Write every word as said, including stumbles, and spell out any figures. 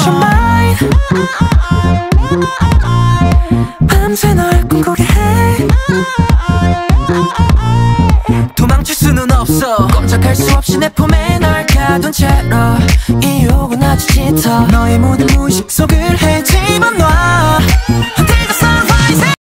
your mind. 밤새 널 꿈꾸게 해. 도망칠 수는 없어. 꼼짝할 수 없이 내 품에 널 가둔 채로 이 욕은 아주 짙어. 너의 모든 무식 속을 헤집어놔.